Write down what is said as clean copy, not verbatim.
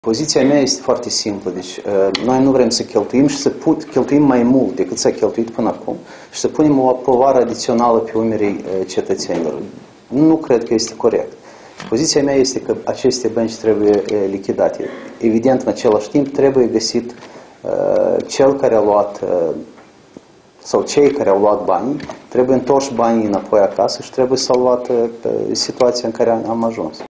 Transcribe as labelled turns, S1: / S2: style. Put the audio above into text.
S1: Poziția mea este foarte simplă, deci noi nu vrem să cheltuim și să cheltuim mai mult decât s-a cheltuit până acum și să punem o povară adițională pe umerii cetățenilor. Nu cred că este corect. Poziția mea este că aceste bănci trebuie lichidate. Evident, în același timp, trebuie găsit cel care a luat sau cei care au luat banii, trebuie întorși banii înapoi acasă și trebuie salvată situația în care am ajuns.